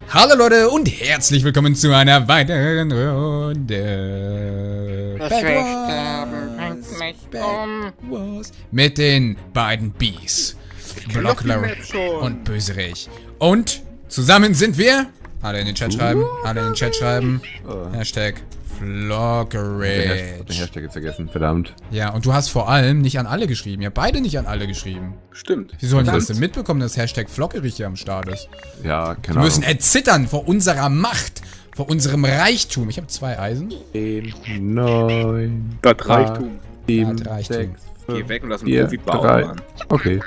Hallo Leute und herzlich willkommen zu einer weiteren Runde Bad mit den beiden Bs, Blockler und Böserich. Und zusammen sind wir, alle in den Chat schreiben, Hashtag Vloggerich. Den Hashtag jetzt vergessen, verdammt. Ja, und du hast vor allem nicht an alle geschrieben. Ihr habt beide nicht an alle geschrieben. Stimmt. Wie sollen die das denn mitbekommen, dass Hashtag Vloggerich hier am Start ist? Ja, keine Ahnung. Wir müssen erzittern vor unserer Macht, vor unserem Reichtum. Ich habe 2 Eisen. 10, 9, Das Reichtum. 7, Das Reichtum. 6, Geh weg und lass einen 4, Profi bauen, 3. Mann. Okay.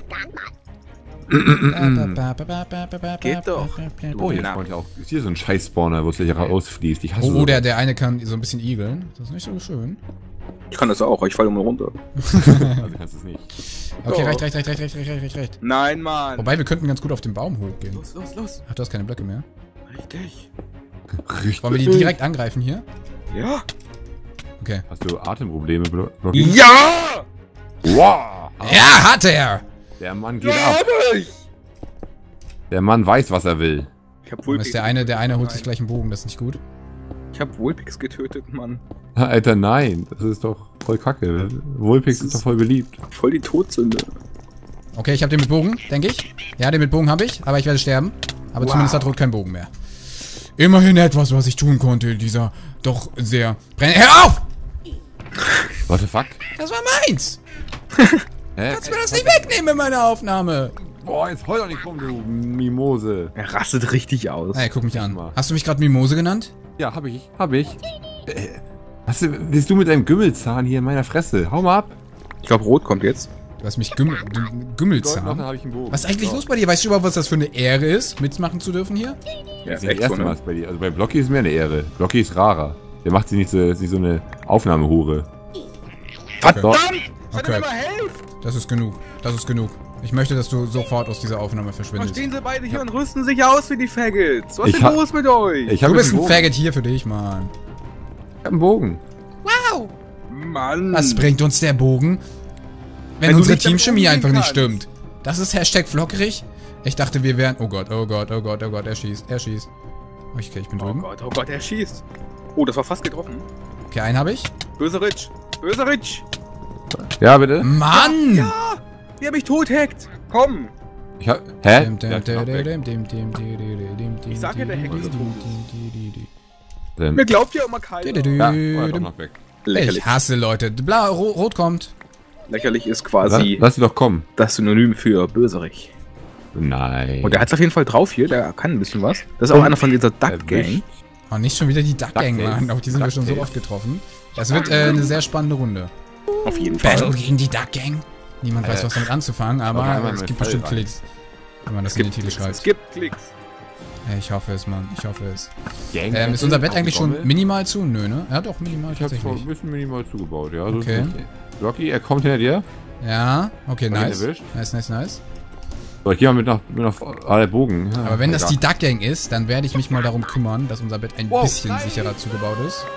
Geht doch. Oh, jetzt spawnt ja auch. Ist hier so ein Scheiß-Spawner, wo es hier rausfließt. Ich hasse Oh, der eine kann so ein bisschen igeln. Das ist nicht so schön. Ich kann das auch, ich falle immer runter. Also kannst du es nicht. Okay, Doch. recht. Nein, Mann. Wobei, wir könnten ganz gut auf den Baum hochgehen. Los. Ach, du hast keine Blöcke mehr. Richtig. Wollen wir die direkt angreifen hier? Ja. Okay. Hast du Atemprobleme, Blocky? Ja! Wow! Ja, hat er! Der Mann geht ab. Der Mann weiß, was er will. Ich hab Und ist Vulpix. der eine holt sich gleich einen Bogen, das ist nicht gut. Ich hab Vulpix getötet, Mann. Alter, nein. Das ist doch voll kacke. Vulpix ist doch voll beliebt. Voll die Todsünde. Okay, ich habe den mit Bogen, denke ich. Ja, den mit Bogen habe ich, aber ich werde sterben. Aber zumindest hat Rot keinen Bogen mehr. Immerhin etwas, was ich tun konnte in dieser doch sehr... Hör auf! What the fuck? Das war meins! Hä? Kannst du mir das nicht wegnehmen in meiner Aufnahme? Boah, jetzt heul doch nicht rum, du Mimose. Er rastet richtig aus. Hey, guck mich an. Hast du mich gerade Mimose genannt? Ja, hab ich. Bist du mit deinem Gümmelzahn hier in meiner Fresse? Hau mal ab. Ich glaube, Rot kommt jetzt. Du hast mich Dann Gümmelzahn. hab ich einen Bogen. Was ist eigentlich los bei dir? Weißt du überhaupt, was das für eine Ehre ist, mitmachen zu dürfen hier? Ja, Das ist das erste Mal bei dir. Also bei Blocky ist mehr eine Ehre. Blocky ist rarer. Der macht sie nicht so eine Aufnahmehure. Verdammt! Okay. Mal helft! Das ist genug. Das ist genug. Ich möchte, dass du sofort aus dieser Aufnahme verschwindest. Stehen sie beide hier und rüsten sich aus wie die Faggots. Was ist Ich denn hab- los mit euch? Ich hab Du jetzt bist ein Bogen. Faggot hier für dich, Mann. Ich hab einen Bogen. Wow! Mann. Was bringt uns der Bogen, wenn du unsere nicht damit Teamchemie umgehen einfach nicht kannst. stimmt? Das ist Hashtag Vloggerich. Ich dachte, wir wären... Oh Gott, er schießt. Okay, ich bin Oh drüben. Gott, er schießt. Oh, das war fast getroffen. Okay, einen habe ich. Böser Rich. Ja, bitte? Mann! Ja! Wie er mich tothackt. Komm. Ich hab. Hä? Dim, dim, Ja, ich bin auch weg. dim, dim, dim, dim, dim, dim, Ich sag ja, der Hack ist tot. Denn- Mir glaubt ja immer keiner. Ja, war doch noch weg. Lächerlich. Ich hasse Leute. Blau, Rot kommt. Lächerlich ist quasi Lass sie doch kommen. das Synonym für Böserich. Nein. Und der hat es auf jeden Fall drauf hier, der kann ein bisschen was. Das ist auch einer von dieser Duck Gang. Erwischt. Oh, nicht schon wieder die Duck Gang, DuckTales. Mann. Auf die sind wir schon so DuckTales. oft getroffen. Das wird eine sehr spannende Runde. Auf jeden Battle Fall. gegen die Duck Gang. Niemand weiß, was damit anzufangen, aber einmal es mit gibt Fall bestimmt rein. Klicks. Wenn man das in den Titel Es schreibt. gibt Klicks. Hey, ich hoffe es, Mann. Ich hoffe es. Gang Ist unser Bett eigentlich schon Gommel? minimal zu? Nö, ne? Ja, doch, minimal Ich hab's schon tatsächlich. ein bisschen minimal zugebaut, ja. So Okay. ist es nicht. Rocky, er kommt hinter dir. Ja, okay, Hab ich nice. erwischt? Nice. So, ich geh mal mit nach der Bogen. Ja, Aber wenn das die egal. Duck Gang ist, dann werde ich mich mal darum kümmern, dass unser Bett ein Wow, bisschen nein. sicherer zugebaut ist.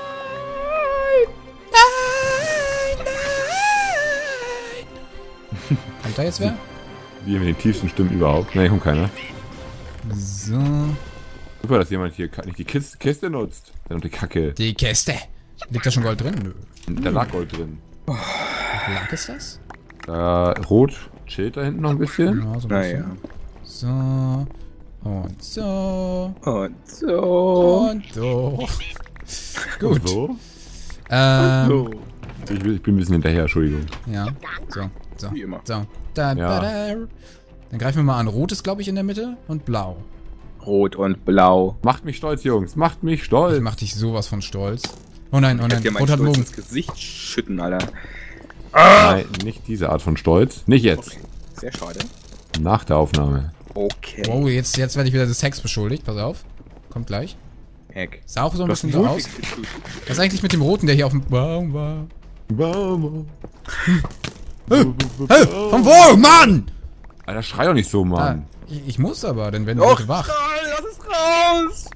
Kommt da jetzt wer? Wir mit den tiefsten Stimmen überhaupt. Nein, kommt keiner. So. Super, dass jemand hier nicht die Kiste nutzt. Dann die Kacke. Die Kiste. Liegt da schon Gold drin? Nö. Da lag Gold drin. Wie lag ist das? Rot chillt da hinten noch ein bisschen. Ja, so ein Naja. bisschen. So. Und so. Und so. Und so. Gut. So. So. Ich bin ein bisschen hinterher, Entschuldigung. Ja. So. Wie immer. So. Da, Ja. da. Dann greifen wir mal an. Rot ist, glaube ich, in der Mitte und blau. Rot und blau. Macht mich stolz, Jungs. Macht mich Ich stolz. mach dich sowas von stolz. Oh nein, Ich dir meinen Rot hat Stolz Bogen. ins Gesicht schütten, Alter. Nein, nicht diese Art von Stolz. Nicht jetzt. Okay. Sehr schade. Nach der Aufnahme. Okay. Wow, jetzt werde ich wieder des Hacks beschuldigt. Pass auf. Kommt gleich. Hack. Sah auch so ein Du hast bisschen so aus. Vulpix getötet. Was ist eigentlich mit dem Roten, der hier auf dem Baum war? Hey, von wo, Mann? Alter, schrei doch nicht so, Ah, Mann. ich muss aber, denn wenn die Och, Leute wach. Schrei, lass es raus!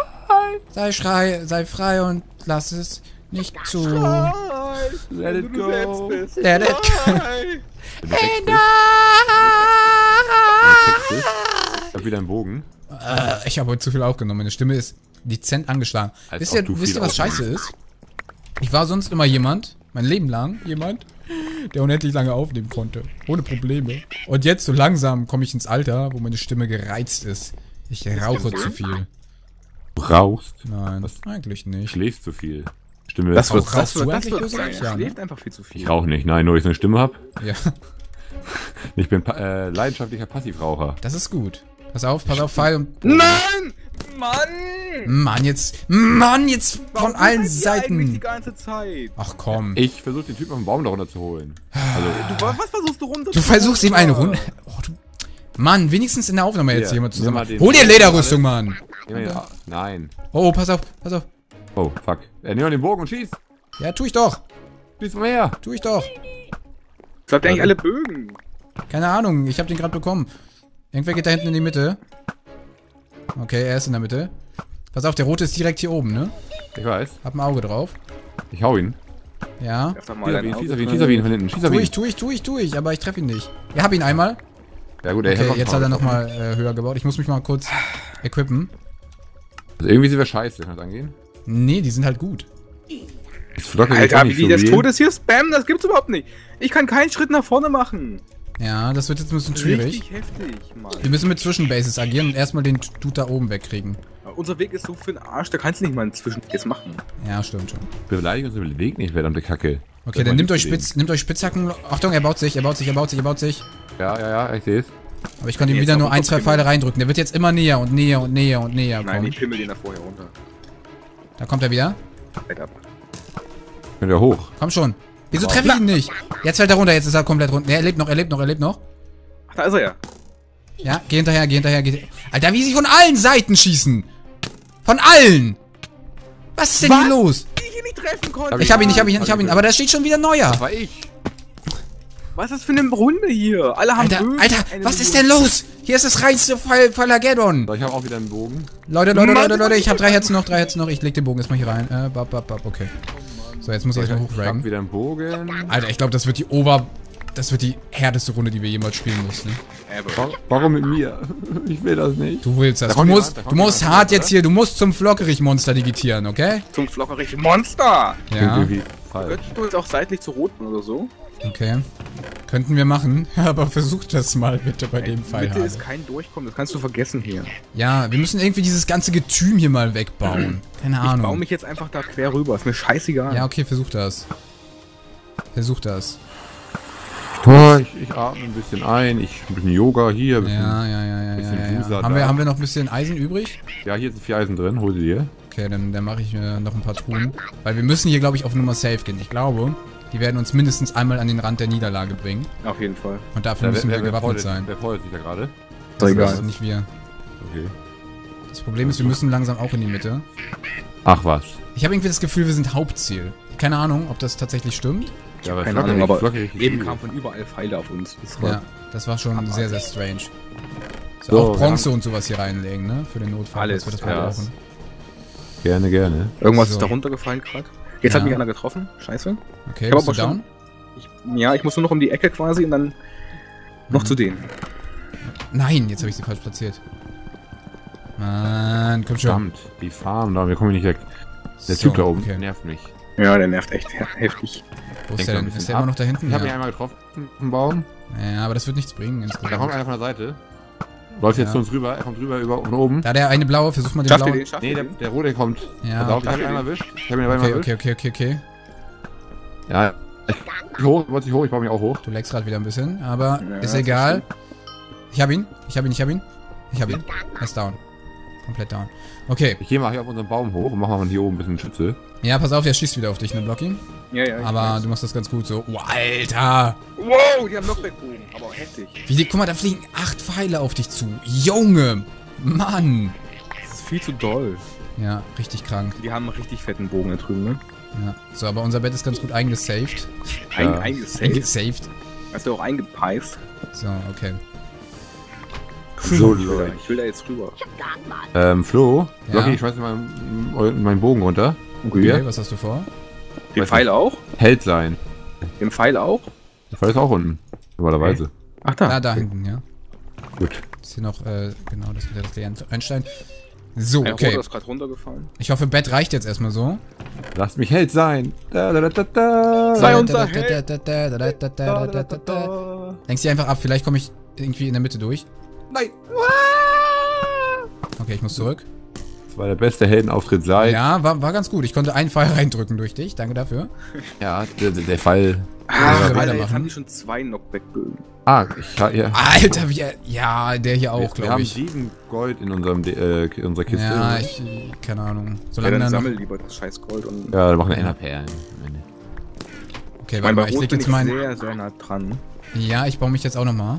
Sei frei und lass es nicht zu. Schrei! Let it Wenn du go. selbst bist. Let it go. Schrei! Wenn du Text bist. Ich hab wieder einen Bogen. Ich habe heute zu viel aufgenommen. Meine Stimme ist dezent angeschlagen. Wisst ihr, was scheiße ist? Ich war sonst immer jemand, mein Leben lang jemand, der unendlich lange aufnehmen konnte. Ohne Probleme. Und jetzt so langsam komme ich ins Alter, wo meine Stimme gereizt ist. Ich rauche zu viel. Du rauchst? Nein, eigentlich nicht. Schläfst zu viel. Stimme. Das wird rauchst du das eigentlich wird sein. Ja, Er ne? schläft einfach viel zu viel. Ich rauche nicht, nein, nur weil ich so eine Stimme habe. Ja, Ich bin leidenschaftlicher Passivraucher. das ist gut. Pass auf, Pfeil und... Nein! Mann! Mann, jetzt von Warum allen seid ihr eigentlich die Seiten. ganze Zeit? Ach komm. Ich versuche den Typen auf den Baum da runter zu holen. Also, Was versuchst du runter? Du versuchst ihm eine Runde... Oh, Mann, wenigstens in der Aufnahme jetzt Hier, jemand nimm mal zusammen. den- Hol dir Lederrüstung, Mann. nein. Oh, pass auf, pass auf. Oh, fuck. Nimm mal den Bogen und schieß. Ja, tu ich doch. Schieß mal her. Tu ich doch. Bleibt eigentlich alle Bögen. Keine Ahnung, ich hab den gerade bekommen. Irgendwer geht da hinten in die Mitte. Okay, er ist in der Mitte. Pass auf, der rote ist direkt hier oben, ne? Ich weiß. Hab ein Auge drauf. Ich hau ihn. Ja. Erst mal dein Schieß Auge auf ihn, drin. schieß auf ihn von hinten. Schieß auf ihn. Tu ich, aber ich treffe ihn nicht. Ja, hab ihn einmal. Ja gut, ey, Okay, jetzt hat er nochmal höher gebaut. Ich muss mich mal kurz equippen. Also irgendwie sind wir scheiße, kann das angehen? Nee, die sind halt gut. Das Flocke Alter, auch wie nicht die so des real. Todes hier spammen, das gibt's überhaupt nicht. Ich kann keinen Schritt nach vorne machen. Ja, das wird jetzt ein bisschen schwierig. Richtig heftig, Mann. Wir müssen mit Zwischenbases agieren und erstmal den Dude da oben wegkriegen. Unser Weg ist so für den Arsch, da kannst du nicht mal einen Zwischenpass machen. Ja, stimmt schon. Wir beleidigen uns über den Weg nicht, verdammte Kacke. Okay, dann nehmt euch Spitzhacken. Achtung, er baut sich. Ja, ich seh's. Aber ich konnte ihm Jetzt wieder auf nur den ein, Kopf zwei Pfeile reindrücken. Der wird jetzt immer näher und näher und näher und näher Nein, kommen. ich pimmel den da vorher runter. Da kommt er wieder. Halt ab. Könnt ihr hoch. Komm schon. Wieso treffe ich ihn nicht? Jetzt fällt er runter, jetzt ist er komplett runter. Nee, er lebt noch. Ach, da ist er ja. Ja, geh hinterher. Alter, wie sie von allen Seiten schießen. Von allen. Was ist denn hier los? Die ich ihn nicht treffen konnte. Ich hab ihn. Aber da steht schon wieder neuer. Das war ich. Was ist das für eine Runde hier? Alle haben Bögen. Alter, was ist denn los? Hier ist das reinste Fallageddon. So, ich habe auch wieder einen Bogen. Leute, ich hab 3 Herzen noch. Ich leg den Bogen erstmal hier rein. Okay. So, jetzt muss ich erstmal Ich hab hochranken. wieder einen Bogen. Alter, ich glaube, das wird die härteste Runde, die wir jemals spielen mussten. Warum mit mir? Ich will das nicht. Du willst das. Da Du kommt musst jemand, da kommt jemand, hart oder? jetzt hier, du musst zum Flockerich-Monster digitieren, okay? Zum flockerich Monster. Klingt Ja, irgendwie falsch. Könntest du jetzt auch seitlich zu roten oder so? okay. Könnten wir machen, aber versuch das mal bitte bei dem Fall. Mitte ist kein Durchkommen, das kannst du vergessen hier. Ja, wir müssen irgendwie dieses ganze Getüm hier mal wegbauen. Keine Ich baue Ahnung. mich jetzt einfach da quer rüber, ist mir scheißegal. Ja, okay, versuch das. Oh, ich atme ein bisschen ein. Ein bisschen Yoga hier. Ein bisschen, Ja. bisschen Wusa Haben da. wir noch ein bisschen Eisen übrig? Ja, hier sind 4 Eisen drin. Hol sie dir. Okay, dann mache ich mir noch ein paar Truhen. Weil wir müssen hier, glaube ich, auf Nummer safe gehen. Ich glaube, die werden uns mindestens einmal an den Rand der Niederlage bringen. Auf jeden Fall. Und dafür müssen wir gewappnet fordert- sein. Wer fordert sich da gerade? Doch egal. Das sind nicht wir. Okay. Das Problem ist, wir müssen langsam auch in die Mitte. Ach was. Ich habe irgendwie das Gefühl, wir sind Hauptziel. Keine Ahnung, ob das tatsächlich stimmt. Ja, aber Keine Flocke Ahnung, nicht, aber Flocke nicht eben viel. kamen von überall Pfeile auf uns. Das war Ja, das war schon sehr, sehr strange. So, So, auch wir Bronze und sowas hier reinlegen, ne? Für den Notfall, Alles, dass wir das mal ja. brauchen. Gerne. Irgendwas So. ist da runtergefallen gerade. Jetzt Ja. hat mich einer getroffen. Scheiße. Okay, Ich hab bist du aber schon- down? Ich muss nur noch um die Ecke quasi und dann noch zu denen. Nein, jetzt habe ich sie falsch platziert. Mann, komm schon. Verdammt. Die Farm da, wir kommen hier nicht weg. Der So, Typ da oben okay. nervt mich. Ja, der nervt echt heftig. Wo ist Lenkt der mal ein denn? Ist bisschen der immer ab. noch da hinten? Ich habe mich Ja. einmal getroffen im Baum. Ja, aber das wird nichts bringen Da insgesamt. kommt einer von der Seite. Läuft jetzt Ja. zu uns rüber. Er kommt rüber von oben. Da der eine blaue, versuch mal den Schafft ihr blauen. den? Schafft Nee, ihr der, den? der rote kommt. Ja, Pass auf, ich okay. hab ihn einmal erwischt. Ich hab ihn einmal Okay, erwischt. okay. Ja. Ich wollte sich hoch, ich baue mich auch hoch. Du leckst gerade wieder ein bisschen, aber Ja, ist das egal. Ich hab ihn. Er ist down. Komplett down. Okay. Ich gehe mal hier auf unseren Baum hoch und mach mal von hier oben ein bisschen Schütze. Ja, pass auf, der schießt wieder auf dich, ne, Blocky? Ja, ich Aber weiß. du machst das ganz gut so. Oh, Alter! Wow, die haben Knockback-Bogen, aber heftig. Guck mal, da fliegen 8 Pfeile auf dich zu. Junge! Mann! Das ist viel zu doll. Ja, richtig krank. Die haben einen richtig fetten Bogen da drüben, ne? Ja. So, aber unser Bett ist ganz gut eingesaved. Ja. Eingesaved. Eingesaved. Hast du auch eingepeist? So, okay. So, Ich will da jetzt rüber. Flo, Ja. Locky, ich schmeiß mal meinen Bogen runter. Okay, Ja. was hast du vor? Den Pfeil auch? Held sein. Den Pfeil auch? Der Pfeil ist auch unten. Normalerweise. Ach da. Da hinten, ja. Gut. Ist hier noch, genau, das ist ja das Einstein. So, Ein okay. Roter ist gerade runtergefallen. Ich hoffe, Bett reicht jetzt erstmal so. Lasst mich Held sein. Sei unser Held. Lenkst die einfach ab, vielleicht komme ich irgendwie in der Mitte durch. Nein. Okay, ich muss zurück. Das war der beste Heldenauftritt seit. Ja, war ganz gut. Ich konnte einen Pfeil reindrücken durch dich. Danke dafür. Ja, der Fall. wir weitermachen. Jetzt haben die schon 2 Knockback-Bögen. Ja. Alter, wie... Ja, der hier auch, Wir glaube haben ich. 7 Gold in unserer Kiste. Ja, keine Ahnung. Ja, Solange dann dann sammel lieber das scheiß Gold und... Ja, da machen wir Enderperlen. Okay, Ich warte meine, bei mal, ich Rot leg bin jetzt ich meinen... sehr, sehr nah dran. Ja, ich baue mich jetzt auch nochmal.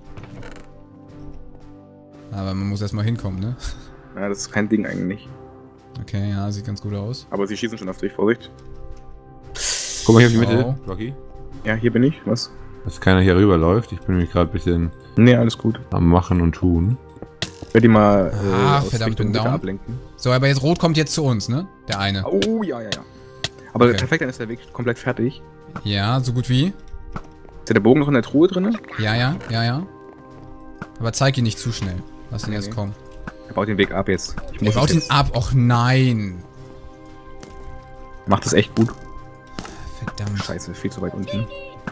Aber man muss erstmal hinkommen, ne? Ja, das ist kein Ding eigentlich. Okay, ja, sieht ganz gut aus. Aber sie schießen schon auf dich, Vorsicht. Guck mal hier auf die Mitte, Oh. Rocky. Ja, hier bin ich. Was? Dass keiner hier rüberläuft. Ich bin nämlich gerade ein bisschen Nee, alles gut. am Machen und Tun. Ich werde die mal Ach, verdammt, bin Mitte down. ablenken. So, aber jetzt Rot kommt jetzt zu uns, ne? Der eine. Oh, ja. Aber Okay. perfekt, dann ist der Weg komplett fertig. Ja, so gut wie. Ist der Bogen noch in der Truhe drin? Ja. Aber zeig ihn nicht zu schnell. Lass ihn Nee, erst nee. kommen. Er baut den Weg ab jetzt. Er baut ihn ab. Och nein. Macht das echt gut. Verdammt. Scheiße, viel zu weit unten.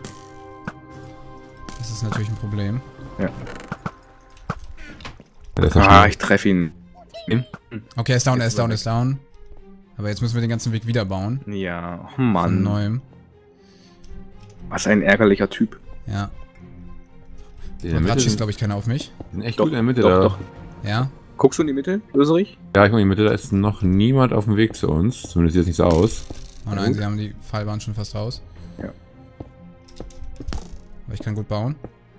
Das ist natürlich ein Problem. Ja. Das ist noch Ah, schnell. ich treffe ihn. Okay, er ist down, Jetzt er ist down. Aber jetzt müssen wir den ganzen Weg wieder bauen. Ja, oh Von Mann. neuem. Was ein ärgerlicher Typ. Ja. Die in der Und Mitte Ratsch ist, sind, glaube ich, keiner auf mich. sind echt Doch, gut in der Mitte doch, da. doch. Ja. Guckst du in die Mitte, Löserich? Ja, ich guck in die Mitte, da ist noch niemand auf dem Weg zu uns. Zumindest sieht es nicht so aus. Oh nein, sie haben die Pfeilbahn schon fast raus. Ja. Aber ich kann gut bauen.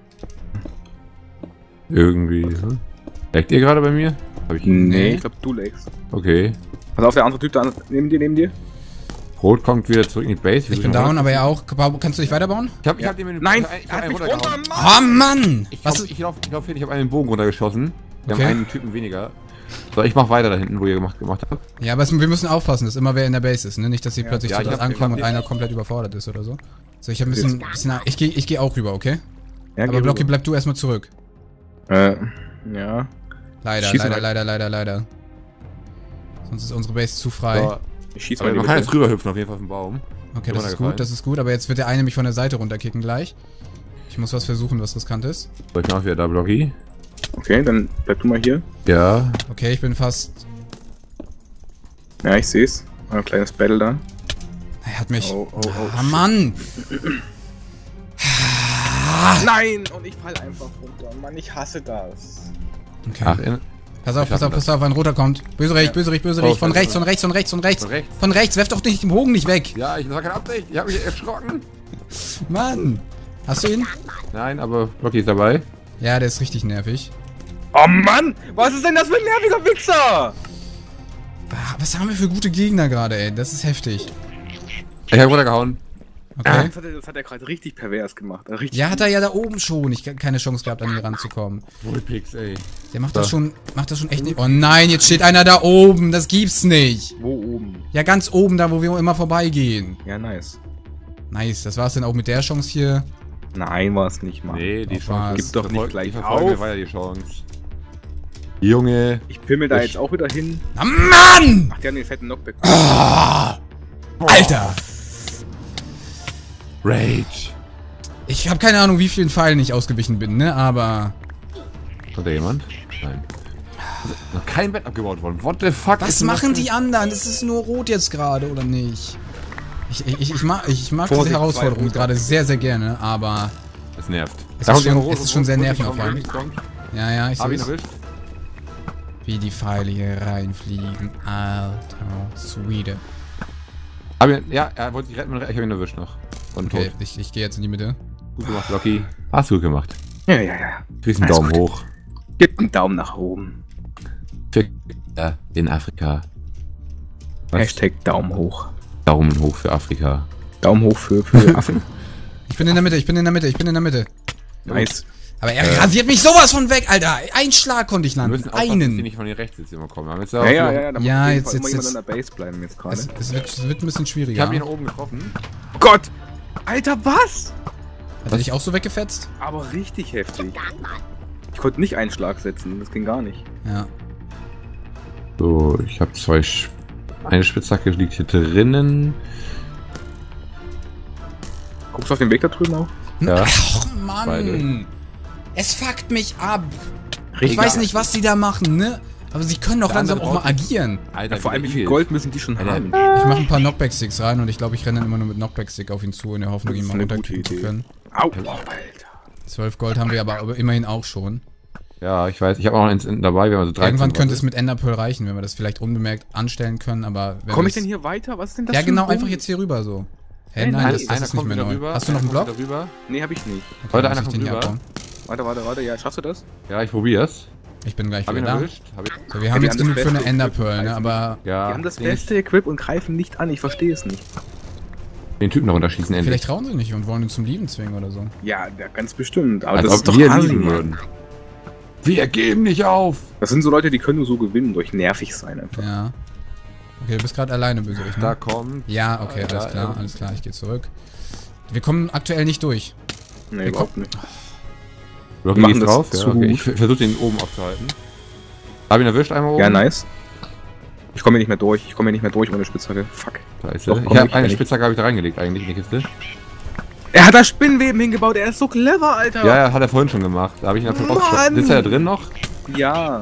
Irgendwie. Hm? Leckt ihr gerade bei mir? Hab ich. Nee. Ich glaube, du legst. Okay. Pass auf, der andere Typ da neben dir. Rot kommt wieder zurück in die Base. Ich bin down, aber er auch. Kannst du dich weiterbauen? Ich hab den mit dem Nein, ich er hab hat einen mich runtergehauen. runter, Mann! Oh Mann! Ich lauf hin, ich habe einen Bogen runtergeschossen. Wir Okay. haben einen Typen weniger. So, ich mach weiter da hinten, wo ihr gemacht habt. Ja, aber wir müssen aufpassen, dass immer wer in der Base ist, ne? Nicht, dass sie plötzlich Ja, zu ich dritt hab- ankommen und ich hab- einer komplett überfordert ist oder so. So, ich hab ein bisschen ich geh auch rüber, okay? Ja, Aber Blocky, bleib du erstmal zurück. Ja. Leider, Schieß ihn leider. Sonst ist unsere Base zu frei. So, Ich schieße aber mal in man die kann Mitte. jetzt rüberhüpfen auf jeden Fall auf den Baum. Okay, Ist das ist runtergefallen. gut, aber jetzt wird der eine mich von der Seite runterkicken gleich. Ich muss was versuchen, was riskant ist. So, ich mach wieder da Blocky. Okay, dann bleib du mal hier. Ja. Okay, ich bin fast... Ja, ich seh's. Ein kleines Battle da. Er hat mich... Oh, Ah, Mann! Nein! Und ich fall einfach runter. Mann, ich hasse das. Okay. Ach, Pass auf, ein Roter kommt. Böserich. Oh, Von rechts. Von rechts. Von rechts, werf doch nicht den Bogen nicht weg. Ja, das war keine Absicht. Ich hab mich erschrocken. Mann! Hast du ihn? Nein, aber Blocky ist dabei. Ja, der ist richtig nervig. Oh Mann! Was ist denn das für ein nerviger Wichser? Ah, was haben wir für gute Gegner gerade, ey? Das ist heftig. Ich hab runtergehauen. Okay. Das hat er gerade richtig pervers gemacht. Richtig. Ja, hat er ja da oben schon. Ich keine Chance gehabt, an ihn ranzukommen. Wohlpix, ey. Der macht das schon echt nicht. Oh nein, jetzt steht einer da oben. Das gibt's nicht. Wo oben? Ja, ganz oben, da wo wir immer vorbeigehen. Ja, nice. Nice, das war's dann auch mit der Chance hier. Nein, war es nicht, Mann. Nee, die Auf Chance was? Gib doch nicht gleich die verfolgen auf. wir weiter die Chance. Junge. Ich pimmel da jetzt auch wieder hin. Na Mann! Ach, die haben den fetten Knockback. Alter! Rage. Ich habe keine Ahnung, wie vielen Pfeilen ich ausgewichen bin, ne? Aber... Kommt da jemand? Nein. Noch kein Bett abgebaut worden. What the fuck? Was ist denn machen das die anderen? Das ist nur rot jetzt gerade, oder nicht? Ich mag diese Vorsicht, Herausforderung zwei gerade sehr, sehr gerne, aber... für... Das nervt. Es Da ist kommt schon- der es ist schon sehr nervenaufreibend. nervenaufreibend. Ja, ich Hab ihn sehe erwischt. wie die Pfeile hier reinfliegen. Alter, Swede. Hab ihn, ja, er wollte sich retten, ich hab ihn erwischt noch. Und Okay, tot. ich gehe jetzt in die Mitte. Gut gemacht, Blocky. Hast du gut gemacht. Ja. Kriegst einen Alles Daumen gut. hoch. Gib einen Daumen nach oben. Für in Afrika. Was? Hashtag Daumen hoch. Daumen hoch für Afrika. Daumen hoch für Affen. Ich bin in der Mitte. Nice. Aber er rasiert mich sowas von weg, Alter. Ein Schlag konnte ich Wir landen. müssen aufpassen, dass die Einen. nicht von den rechts jetzt immer kommen. Wir haben jetzt Ja, auch noch- da muss Ja, auf jeden jetzt- Fall immer jetzt- jemand an der Base bleiben jetzt gerade. Es wird ein bisschen Ich schwieriger. hab ihn oben getroffen. Gott! Alter, was? Hat er dich auch so weggefetzt? Aber richtig heftig. Ich konnte nicht einen Schlag setzen, das ging gar nicht. Ja. So, ich habe eine Spitzhacke liegt hier drinnen. Guckst du auf den Weg da drüben auch? Ja. Ach, Mann. Beide. Es fuckt mich ab. Ich Richtig. weiß nicht, was die da machen, ne? Aber sie können doch Der langsam andere auch mal braucht- agieren. Alter, Ja, vor allem wie viel viel Gold müssen die schon Alter. haben? Ich mache ein paar Knockback-Sticks rein und ich glaube, ich renne dann immer nur mit Knockback-Stick auf ihn zu, in der Hoffnung, Das ihn ist mal eine gute runterkriegen zu Idee. können. Au, Alter. 12 Gold haben wir aber immerhin auch schon. Ja, ich weiß. Ich habe auch noch eins dabei. Wir haben also 13. Irgendwann könnte es mit Enderpearl reichen, wenn wir das vielleicht unbemerkt anstellen können, aber... wenn Komm ich wir's- denn hier weiter? Was ist denn das Ja, für genau, ein Bogen? einfach jetzt hier rüber so. Hä, Hey, nein, nein, das ist nicht kommt mehr wieder neu. rüber, Hast du noch einen Block? kommt wieder rüber. Nee, hab ich nicht. Okay, Leute, dann einer muss ich den kommt hier rüber. abbauen. Warte. Ja, schaffst du das? Ja, ich probier's. Ich bin gleich Hab ihn wieder da. erwischt. Hab ich... So, wir haben die jetzt haben genug das für eine beste Enderpearl, Equip, ne, aber... Ja, Die haben das den- beste Equip und greifen nicht an. Ich verstehe es nicht. Den Typen noch runterschießen endlich. Vielleicht trauen sie nicht und wollen uns zum Lieben zwingen oder so. Ja, ganz bestimmt. Aber Als das ob ist doch wir assi, lieben Mann. würden. Wir geben nicht auf! Das sind so Leute, die können nur so gewinnen, durch nervig sein einfach. Ja. Okay, du bist gerade alleine, Bösewicht, Da ne? kommt... Ja, okay, Ja, alles klar, ich gehe zurück. Wir kommen aktuell nicht durch. Nee, überhaupt nicht. Rocky machen ist das drauf. Ja, zu okay. gut. Ich versuche den oben aufzuhalten. Hab ihn erwischt einmal oben. Ja, nice. Ich komme hier nicht mehr durch. Ich komme hier nicht mehr durch ohne Spitzhacke. Fuck. Scheiße. Doch, Ich komm, habe ich eine kann Spitzhacke habe ich da reingelegt eigentlich in die Kiste. Er hat da Spinnweben hingebaut. Er ist so clever, Alter. Ja, hat er vorhin schon gemacht. Da habe ich ihn dafür Mann! rausgeschossen. Sitzt er da drin noch? Ja.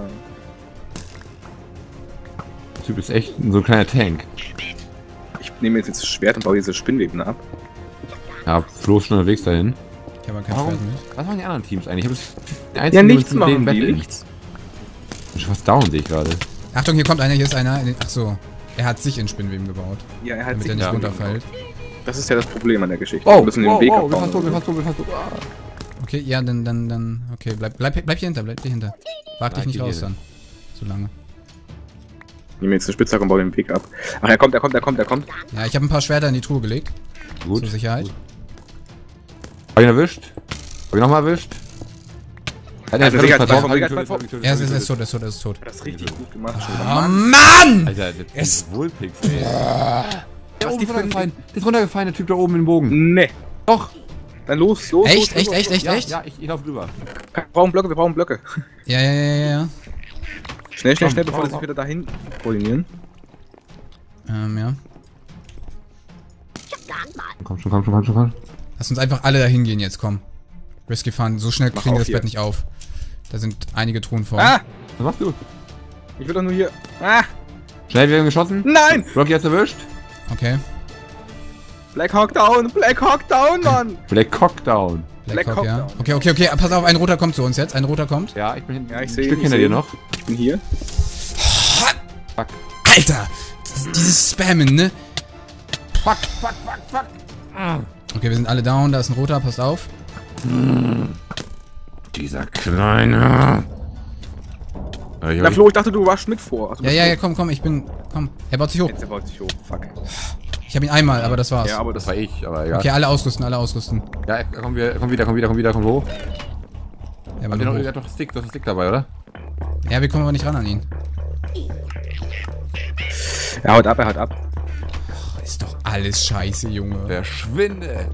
Der Typ ist echt so ein kleiner Tank. Ich nehme jetzt das Schwert und baue diese Spinnweben ab. Ja, Flo ist schon unterwegs dahin. Ich habe kein Warum? Schwert mit. Was machen die anderen Teams eigentlich? Ich habe die Ja, einzigen, nichts mit machen denen die, betteln. nichts. Schon fast down sehe ich gerade. Achtung, hier kommt einer, hier ist einer. Ach so, er hat sich in Spinnweben gebaut, Ja, er hat damit sich er nicht ja. runterfällt. Das ist ja das Problem an der Geschichte. Oh, Wir müssen den Weg wir abbauen. fast tot. Okay, ja, dann, okay, bleib hier hinter, bleib hier hinter. Wag dich Bleib nicht hier raus hinten. dann. So lange. Ich nehme jetzt eine Spitzhacke und baue den Weg ab. Ach, er kommt. Ja, ich habe ein paar Schwerter in die Truhe gelegt, Gut. zur Sicherheit. Hab ihn erwischt? Hab ihn nochmal erwischt? Hat Also, er Digga, verletzt? Digga, Er ist tot, er ist tot. Das ist richtig gut gemacht. Oh Mann! Alter, der Es- ist Wohlpix, ey. Der Was oben die ist runtergefallen. Der ist runtergefallen, der Typ da oben im Bogen. Nee. Doch. Dann los. Echt? Ja, ja, ich lauf drüber. Wir brauchen Blöcke. Ja. Schnell, Komm, bevor komm, die sich wieder dahin koordinieren. Ja. Komm schon. Lass uns einfach alle dahin gehen jetzt, komm. Risky Fun, so schnell Mach kriegen wir auf das hier. Bett nicht auf. Da sind einige Truhen vor. Ah! Was machst du? Ich will doch nur hier. Ah! Schnell, wir haben geschossen. Nein! Rocky hat's erwischt. Okay. Black Hawk down, Mann! Black Cockdown. Black Black Hawk, ja. Hawk down. Okay, pass auf, ein roter kommt zu uns jetzt. Ein roter kommt. Ja, ich bin hinten. Ja, ich ein seh ihn, Stück ich hinter seh dir ihn. noch. Ich bin hier. Fuck. Alter! Dieses Spammen, ne? Fuck. Okay, wir sind alle down. Da ist ein roter, passt auf. Dieser kleine. Na Flo, ich dachte, du warst mit vor. Also Ja, komm, komm. Er baut sich hoch. Jetzt er baut sich hoch. Fuck. Ich habe ihn einmal, aber das war's. Ja, aber Das war ich, aber egal. Okay, alle ausrüsten. Ja, komm wieder, komm hoch. Ja, Hat wir, noch, hoch. der hat doch Stick, du hast einen Stick dabei, oder? Ja, wir kommen aber nicht ran an ihn. Er haut ab. Ist doch alles scheiße, Junge. Verschwinde!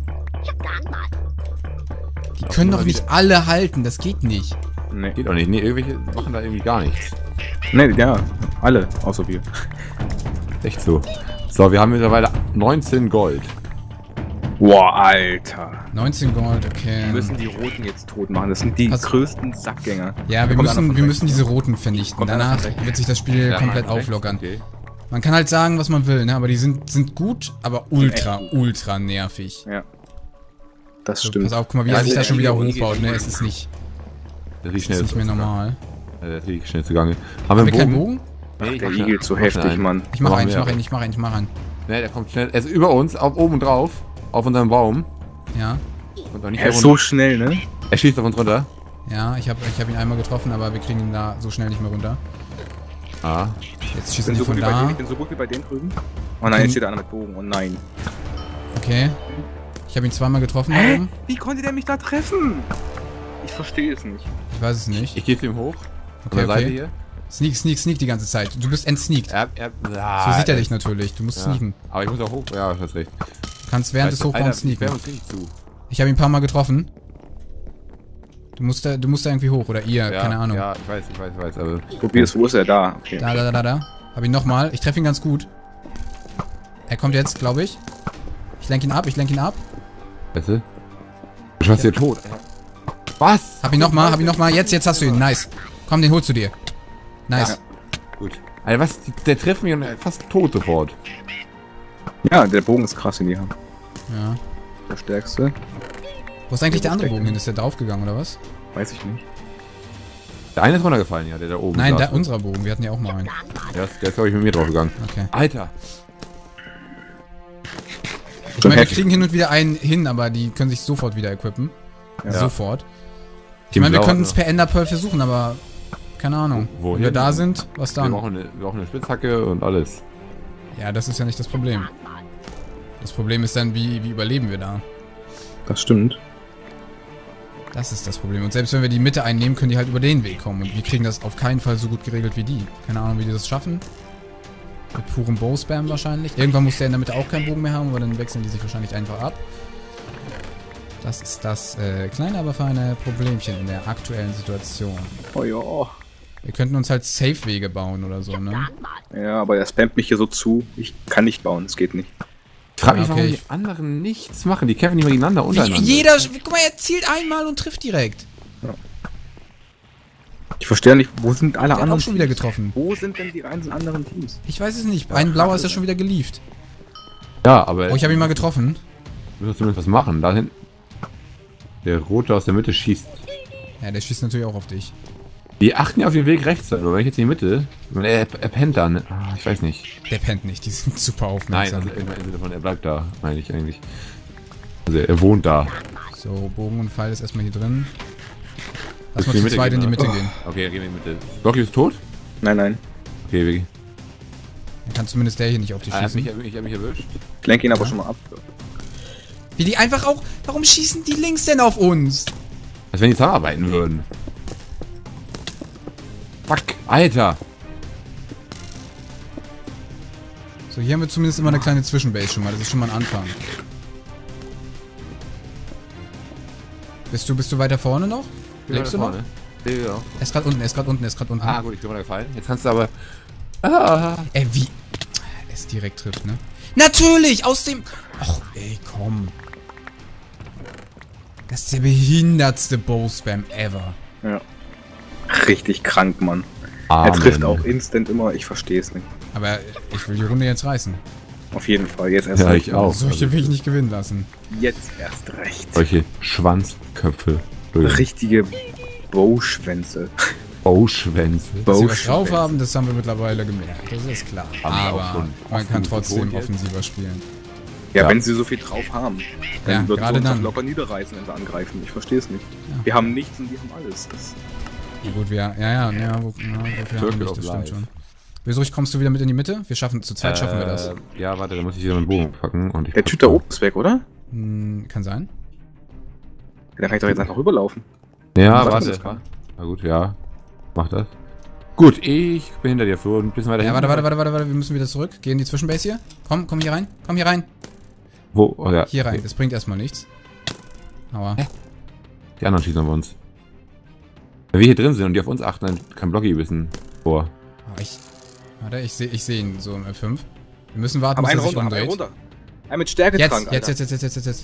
Die können doch nicht alle halten, das geht nicht. Nee. Geht auch nicht. Nee, irgendwelche machen da irgendwie gar nichts. Nee, ja. Alle. Außer wir. Echt so. So, wir haben mittlerweile 19 Gold. Boah, Alter. 19 Gold, okay. Wir müssen die Roten jetzt tot machen. Das sind die Pass- größten Sackgänger. Ja, wir Kommt einer von müssen rechts. diese Roten vernichten. Kommt einer Danach von rechts. wird sich das Spiel komplett rechts, auflockern. Okay. Man kann halt sagen, was man will, ne? Aber die sind gut, aber ultra, echt gut. ultra nervig. Ja. Das So, stimmt. pass auf, guck mal, wie Ja, er sich also da schon wieder easy, hochbaut, easy. ne? Es ist nicht mehr normal. Der ist richtig schnell zugange. Haben wir keinen Bogen? Bogen? Nee, Der Igel zu heftig, Mann. Ich mach Machen einen, wir. ich mach einen. Ne, der kommt schnell. Er ist über uns, auf oben drauf. Auf unserem Baum. Ja. Und auch nicht Er hier ist runter. so schnell, ne? Er schießt auf uns runter. Ja, ich hab ihn einmal getroffen, aber wir kriegen ihn da so schnell nicht mehr runter. Ah. Jetzt Ich schießen bin, die so von gut wie bei da. denen, ich bin so gut wie bei denen drüben. Oh nein, jetzt steht einer mit Bogen. Oh nein. Okay. Ich habe ihn zweimal getroffen da oben. Wie konnte der mich da treffen? Ich verstehe es nicht. Ich weiß es nicht. Ich gehe zu ihm hoch. Von Okay, der Seite okay. hier. Sneak die ganze Zeit. Du bist entsneakt. So sieht er dich natürlich. Du musst Ja. sneaken. Aber ich muss auch hoch. Ja, du hast recht. Du kannst während des Hochbauens Wir sneaken. uns richtig zu. Ich habe ihn ein paar Mal getroffen. Du musst da irgendwie hoch, oder ihr, Ja, keine Ahnung. Ja, ich weiß, aber... Tobias, wo ist er? Da. Okay. Da. Hab ihn nochmal. Ich treffe ihn ganz gut. Er kommt jetzt, glaube ich. Ich lenke ihn ab. Weißt du? Du schaffst dir tot. Was? Hab ihn nochmal. Jetzt hast du ihn. Nice. Komm, den holst du dir. Nice. Ja. Gut. Alter, was? Der trifft mich und er ist fast tot sofort. Ja, der Bogen ist krass in die Hand. Ja. Der stärkste. Wo ist eigentlich der andere Bogen hin? Ist der draufgegangen, oder was? Weiß ich nicht. Der eine ist runtergefallen, ja, der da oben Nein, saß. unserer Bogen. Wir hatten ja auch mal einen. Der ist glaube ich, mit mir draufgegangen. Okay. Alter. Ich meine, wir kriegen hin und wieder einen hin, aber die können sich sofort wieder equippen. Ja. Sofort. Ich meine, wir könnten es per Enderpearl versuchen, aber... Keine Ahnung. Wohin? Wenn wir da sind, was Wir dann? brauchen eine Spitzhacke und alles. Ja, das ist ja nicht das Problem. Das Problem ist dann, wie überleben wir da? Das stimmt. Das ist das Problem. Und selbst wenn wir die Mitte einnehmen, können die halt über den Weg kommen. Und wir kriegen das auf keinen Fall so gut geregelt wie die. Keine Ahnung, wie die das schaffen. Mit purem Bow-Spam wahrscheinlich. Irgendwann muss der in der Mitte auch keinen Bogen mehr haben, aber dann wechseln die sich wahrscheinlich einfach ab. Das ist das kleine, aber feine Problemchen in der aktuellen Situation. Oh ja. Wir könnten uns halt Safe-Wege bauen oder so, ne? Ja, aber er spammt mich hier so zu. Ich kann nicht bauen, es geht nicht. Ich frage mich, Ja, warum okay. die anderen nichts machen. Die kämpfen nicht mal gegeneinander untereinander. Jeder, guck mal, er zielt einmal und trifft direkt. Ich verstehe nicht, wo sind alle Der hat anderen auch schon wieder getroffen. Wo sind denn die ganzen anderen Teams? Ich weiß es nicht. Ein blauer ist ja schon wieder gelieft. Ja, aber... Oh, ich habe ihn mal getroffen. Du musst zumindest was machen. Da hinten... Der Rote aus der Mitte schießt. Ja, der schießt natürlich auch auf dich. Die achten ja auf den Weg rechts, aber wenn ich jetzt in die Mitte... Er pennt da, ne? Ah, ich weiß nicht. Der pennt nicht, die sind super Nein, aufmerksam. also im Sinne von, er bleibt da, meine ich eigentlich. Also er wohnt da. So, Bogen und Pfeil ist erstmal hier drin. Lass Willst mal du in zu die zweit in die Mitte Mitte gehen, gehen. Okay, dann gehen wir in die Mitte. Blocky ist tot? Nein. Okay, wir gehen. Dann kann zumindest der hier nicht auf dich Er hat schießen. mich erwischt. Ich lenke ihn aber schon mal ab. Wie die einfach auch... Warum schießen die links denn auf uns? Als wenn die zusammenarbeiten würden. Fuck, Alter. So, hier haben wir zumindest immer eine kleine Zwischenbase schon mal. Das ist schon mal ein Anfang. Bist du weiter vorne noch? Lebst du noch? Ja. Er ist gerade unten. Ah, gut, ich bin runtergefallen. Jetzt kannst du aber... Ah. Ey, wie... Es direkt trifft, ne? Natürlich! Aus dem... Och, ey, komm. Das ist der behindertste Bow-Spam ever. Ja. Richtig krank, Mann. Amen. Er trifft auch instant immer, ich verstehe es nicht. Aber ich will die Runde jetzt reißen. Auf jeden Fall, jetzt erst Ja, recht. ich auch. Solche will ich nicht gewinnen lassen. Jetzt erst recht. Solche Schwanzköpfe. Richtige Bowschwänze. Bowschwänze. Dass sie was drauf haben, das haben wir mittlerweile gemerkt. Das ist klar. Haben wir auch Aber schon man kann offen trotzdem betont jetzt. offensiver spielen. Ja, Ja. wenn sie so viel drauf haben, dann Ja, würden gerade sie uns dann. doch locker niederreißen, wenn sie angreifen. Ich verstehe es nicht. Ja. Wir haben nichts und die haben alles. Das Ja gut, wofür haben wir nicht, das stimmt schon. Wieso kommst du wieder mit in die Mitte? Zu zweit schaffen wir das. Ja, warte, da muss ich wieder meinen Bogen packen. Und ich der Typ da oben ist weg, oder? Kann sein. Ja, dann kann ich doch jetzt einfach rüberlaufen. Ja, Was warte. das kann. Na gut, ja. Mach das. Gut, ich bin hinter dir, Flo. Ein bisschen weiter Ja, hinten. warte, wir müssen wieder zurück. Geh in die Zwischenbase hier. Komm hier rein. Komm hier rein. Wo? Oh, ja. Hier rein. Das bringt erstmal nichts. Aua. Die anderen schießen auf uns. Wenn wir hier drin sind und die auf uns achten, dann kann Blocky wissen. Boah. Warte, ich seh ihn so im F5. Wir müssen warten, Aber bis einen er sich runter, einen umdreht. runter. Einen mit Stärketrank, Alter. Jetzt.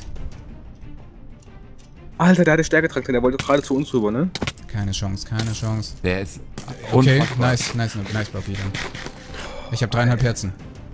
Alter, der hatte Stärketrank drin, der wollte gerade zu uns rüber, ne? Keine Chance. Der ist Okay, unfassbar. nice Blocky dann. Ich habe 3,5 Herzen.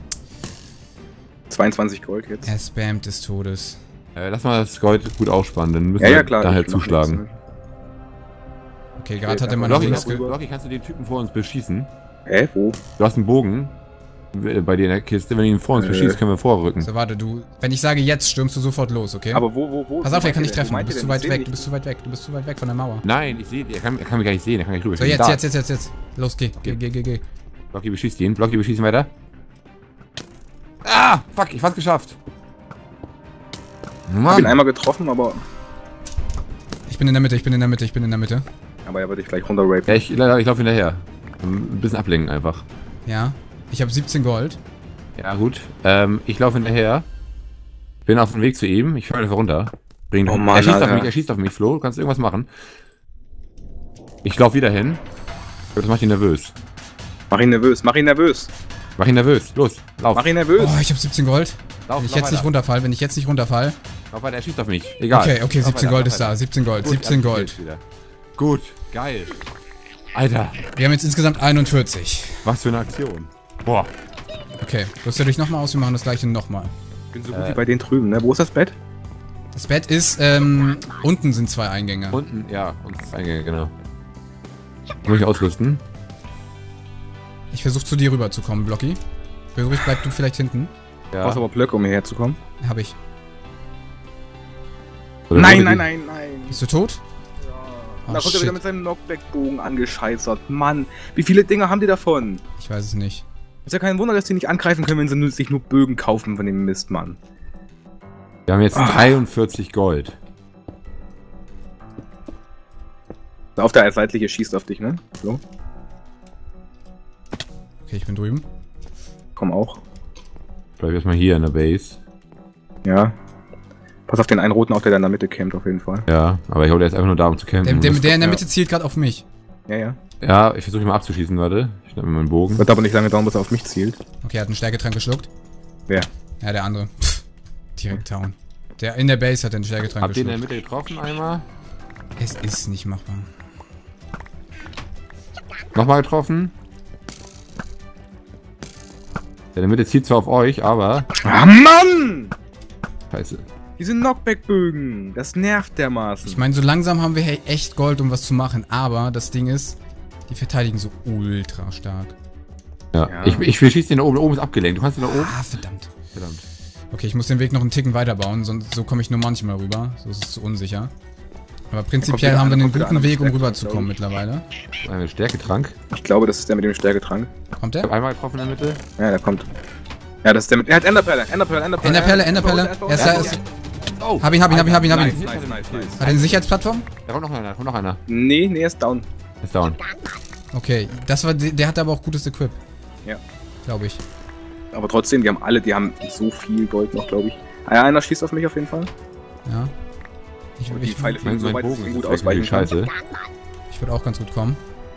22 Gold jetzt. Er spammt des Todes. Lass mal das Gold gut ausspannen, dann müssen Ja, wir klar. da halt ich mach zuschlagen. nichts, Okay, gerade Okay, hat er mal nach Blocky, links Blocky, kannst du den Typen vor uns beschießen? ne? Hä, wo? Du hast einen Bogen bei dir in der Kiste. Wenn du ihn vor uns beschießt, können wir vorrücken. So, warte, wenn ich sage jetzt, stürmst du sofort los, okay? Aber wo? Pass auf, er kann nicht nicht treffen. Du bist zu weit weg, du bist zu weit weg von der Mauer. Nein, ich sehe, er kann mich gar nicht sehen, er kann nicht rüber. So, Ich bin da. jetzt. Los, geh. Blocky beschießt ihn, Blocky beschießt ihn weiter. Ah, fuck, ich fast geschafft. Ich bin Mann. einmal getroffen, aber Ich bin in der Mitte. er wird dich gleich runterrapen. Ja, ich laufe hinterher. Ein bisschen ablenken einfach. Ja. Ich habe 17 Gold. Ja, gut. Ich laufe hinterher. Bin auf dem Weg zu ihm. Ich fahre einfach runter. Bring ihn Oh hoch. Mann, er Alter. schießt auf mich, Flo. Du kannst irgendwas machen. Ich laufe wieder hin. Das macht ihn nervös. Mach ihn nervös, mach ihn nervös. Mach ihn nervös. Los, lauf. Mach ihn nervös. Oh, ich habe 17 Gold. Lauf, Wenn ich jetzt nicht runterfall, Lauf weiter, er schießt auf mich. Egal. Okay, Lauf 17 weiter, Gold lauf ist da. weiter. 17 Gold, Gut, 17 alles Gold. wieder. Gut, geil. Alter, Wir haben jetzt insgesamt 41. was für eine Aktion. Boah. Okay, rüst du dich nochmal aus, wir machen das gleiche nochmal. Ich bin so gut wie bei denen drüben, ne? Wo ist das Bett? Das Bett ist, unten sind 2 Eingänge. Unten, ja, und das Eingänge, genau. Muss ich ausrüsten? Ich versuche zu dir rüber zu kommen, Blocky. Bleib du vielleicht hinten. Du Ja. brauchst aber Blöcke, um hierher zu kommen. Hab ich. Oder Nein, wurde nein, die- nein, nein. Bist du tot? Ja. Oh, Da kommt er shit. wieder mit seinem Knockback-Bogen angescheißert. Mann, wie viele Dinge haben die davon? Ich weiß es nicht. Ist ja kein Wunder, dass die nicht angreifen können, wenn sie sich nur Bögen kaufen von dem Mist, Mann. Wir haben jetzt 43 Gold. Auf der seitliche schießt auf dich, ne? So, Okay, ich bin drüben. komm auch. Bleib erstmal hier in der Base. Ja. Pass auf den einen roten auf, der da in der Mitte campt, auf jeden Fall. Ja, aber ich hole jetzt einfach nur da, um zu kämpfen. Der in der ja. Mitte zielt gerade auf mich. Ja, ja. Ja, ich versuche ihn mal abzuschießen, warte. Ich schnapp mir meinen Bogen. Wird aber nicht lange dauern, bis er auf mich zielt. Okay, er hat einen Stärketrank geschluckt. Wer? Ja, der andere. Pff, direkt down. Der in der Base hat den Stärketrank Habt ihr in der geschluckt. Mitte getroffen einmal? Es ist nicht machbar. Nochmal getroffen? Der in der Mitte zieht zwar auf euch, aber... Ah, Mann! Scheiße. Diese Knockback-Bögen. Das nervt dermaßen. Ich meine, so langsam haben wir hey, echt Gold, um was zu machen. Aber das Ding ist, die verteidigen so ultra stark. Ja, Ja. ich schieße den da oben. Da oben ist abgelenkt. Du kannst den da oben... Ah, verdammt. Verdammt. Okay, ich muss den Weg noch einen Ticken weiterbauen, sonst so komme ich nur manchmal rüber. So ist es zu unsicher. Aber prinzipiell wieder haben wir einer, einen kommt wieder guten einer Weg, um mit rüberzukommen Stärketrank, mittlerweile. Ein Stärketrank. Ich glaube, das ist der mit dem Stärketrank. Kommt Ich hab der? einmal getroffen in der Mitte. Ja, der kommt. Ja, das ist der mit. Er hat Enderperle. Enderperle. Er ist da, ist. Oh! Hab ihn. Nice, nice, Nice. nice. Hat er eine Sicherheitsplattform? Da kommt noch einer. Nee, er ist down. Ist down. Okay, das war, der hatte aber auch gutes Equip. Ja. Glaube ich. Aber trotzdem, die haben so viel Gold noch, glaube ich. Ah ja, einer schießt auf mich auf jeden Fall. Ja. Ich Die Pfeile fliegen Mein so weit, dass Bogen ich ist gut jetzt ausweichen kann. scheiße. würde auch ganz gut kommen.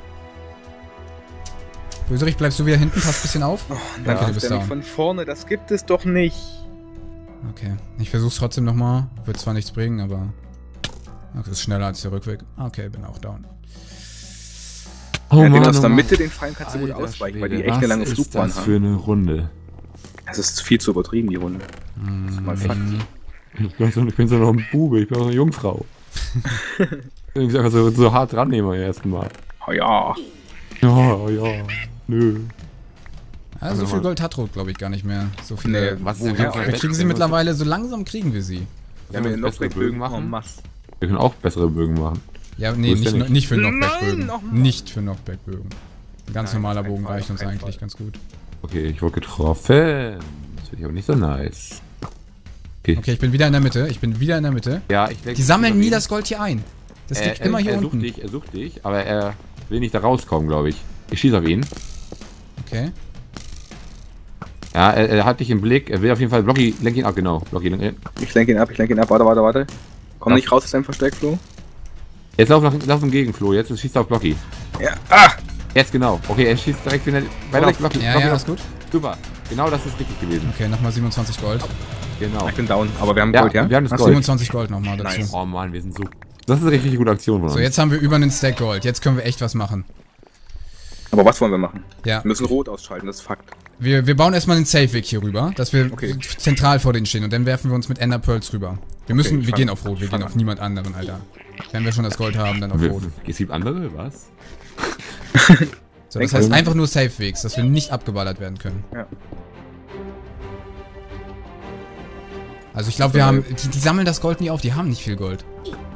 Böserich, bleibst du wieder hinten? Passt ein bisschen auf. Danke, Ja, du bist der mich down. von vorne, das gibt es doch nicht. Okay, ich versuch's trotzdem nochmal. Wird zwar nichts bringen, aber... Das ist schneller als der Rückweg. Okay, bin auch down. Oh Ja, den Mann, aus oh der Mann. Mitte, den Fallen kannst du gut Alter ausweichen, weil Schwede, die echt eine lange was ist Flugbahn das für haben. eine Runde? Das ist viel zu übertrieben, die Runde. Das ist mal Fakt. Ich bin so noch ein Bube, ich bin auch eine Jungfrau. Ich bin einfach so hart dran nehmen beim ersten Mal. Oh ja. Ja, nö. Ja, so viel Gold hat Rot, glaube ich, gar nicht mehr. So viele... Nee, Was Woher? Wir kriegen sie mittlerweile, so langsam kriegen wir sie. Wir haben hier bessere Bögen machen? Mass. Wir können auch bessere Bögen machen. Ja, nee, So ist der nicht, nicht. nicht für Nein, Knockback-Bögen. noch mal. Nicht für Knockback-Bögen. Ein ganz Nein, normaler auf keinen Bogen Fall, reicht auf uns keinen eigentlich Fall. ganz gut. Okay, ich wurde getroffen. Das finde ich aber nicht so nice. Okay, ich bin wieder in der Mitte. Ja, Die sammeln nie das Gold hier ein. Das liegt immer hier unten. Er sucht dich, aber er will nicht da rauskommen, glaube ich. Ich schieße auf ihn. Okay. Ja, er hat dich im Blick. Er will auf jeden Fall Blocky, lenk ihn ab, genau. Blocky, lenk ihn. Ich lenke ihn ab. Warte. Komm Ja. nicht raus aus deinem Versteck, Flo. Jetzt lauf im Gegenfloh, jetzt schießt er auf Blocky. Ja. Ah! Jetzt genau. Okay, er schießt direkt wieder weiter auf Blocky. Ja, Blocky ja, auf- ist gut. Super. Genau das ist richtig gewesen. Okay, nochmal 27 Gold. Genau. Ich bin down, aber wir haben Ja, Gold, ja? wir haben das Hast du- Gold. 27 Gold nochmal dazu. Nice. Oh Mann, wir sind so... Das ist eine richtig gute Aktion von uns. So, jetzt haben wir über einen Stack Gold. Jetzt können wir echt was machen. Aber was wollen wir machen? Ja. Wir müssen Rot ausschalten, das ist Fakt. Wir bauen erstmal einen Safe-Weg hier rüber, dass wir Okay. zentral vor denen stehen und dann werfen wir uns mit Ender Pearls rüber. Wir müssen, ich wir fang- gehen auf Rot, wir fang gehen auf an. niemand anderen, Alter. Wenn wir schon das Gold haben, dann auf Rot. Es gibt andere, was? So, das heißt einfach nur Safe-Wegs, dass wir nicht abgeballert werden können. Ja. Also ich glaube, wir haben, die sammeln das Gold nie auf, die haben nicht viel Gold.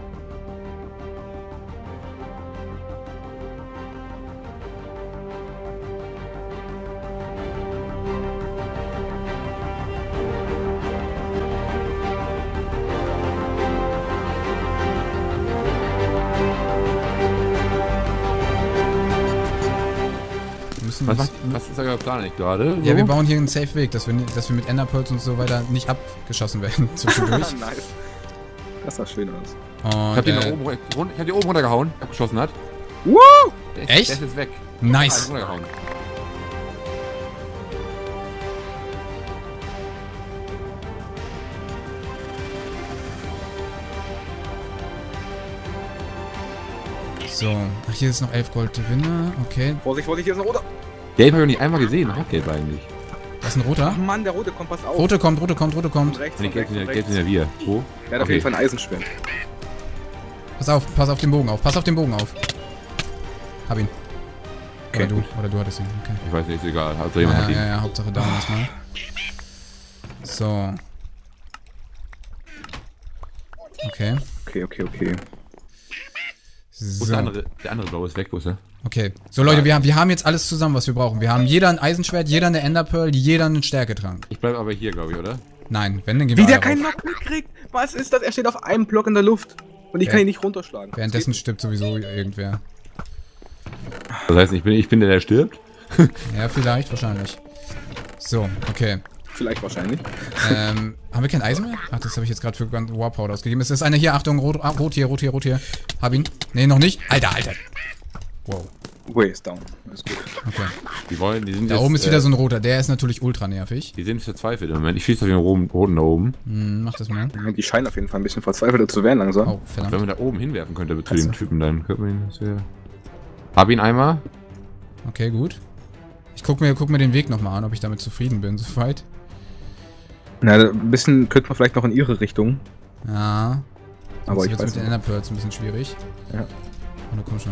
Wir müssen Was ist euer Plan nicht gerade? ja, wir bauen hier einen Safe-Weg, dass wir mit Ender Pearls und so weiter nicht abgeschossen werden zwischendurch. Nice. Das sah schön aus. Ich Und hab den da oben, ich hab den oben runtergehauen, abgeschossen hat. Woo! Echt? Der ist jetzt weg. Nice. Runtergehauen. So, ach, hier ist noch 11 Gold drin. Okay, Vorsicht, Vorsicht, hier ist ein roter. Gelb habe ich noch nicht einmal gesehen. Auch gelb eigentlich. das ist ein roter. Ach Mann, der rote kommt, pass auf. Rote kommt, rote kommt, rote kommt. Von rechts, Nee, von gelb rechts, sind von ja, gelb rechts. sind ja wir. Wo? Der hat auf jeden Fall ein Eisenschwert. Pass auf den Bogen auf, pass auf den Bogen auf. Hab ihn. Okay, Oder du hattest ihn, okay. Ich weiß nicht, ist egal. Hauptsache jemand hat ihn. Ja, Hauptsache down erstmal. So. Okay. Okay. Wo ist So. der andere? Der andere blaue ist weg, wo ist er? Okay. So Leute, wir haben jetzt alles zusammen, was wir brauchen. Wir haben jeder ein Eisenschwert, jeder eine Enderpearl, jeder einen Stärketrank. Ich bleib aber hier, glaube ich, oder? Nein, wenn, dann gehen Wie wir der alle keinen rauf. Knock mitkriegt? Was ist das? Er steht auf einem Block in der Luft. Und ich kann ihn nicht runterschlagen. Währenddessen stirbt sowieso irgendwer. Das heißt, ich bin der stirbt? Ja, vielleicht, wahrscheinlich. So, okay. Vielleicht wahrscheinlich. Haben wir kein Eisen mehr? Ach, das habe ich jetzt gerade für Warpowder ausgegeben. Es ist einer hier, Achtung, rot hier. Hab ihn. Nee, noch nicht. Alter. Wow. Way is down. Ist gut. Okay. Die sind Da jetzt, oben ist wieder so ein roter. Der ist natürlich ultra nervig. Die sind verzweifelt im Moment. Ich schieße auf den roten da oben. Mach das mal. Die scheinen auf jeden Fall ein bisschen verzweifelt zu werden langsam. Oh, Wenn verdammt. man da oben hinwerfen könnte zu dem Typen, dann könnte man ihn sehr... Hab ihn einmal. Okay, gut. Ich guck mir den Weg nochmal an, ob ich damit zufrieden bin, soweit. Na, ein bisschen könnte man vielleicht noch in ihre Richtung. Ja. Aber ich Jetzt weiß mit den nicht. Enderpearls ein bisschen schwierig. Ja. Oh, na komm schon.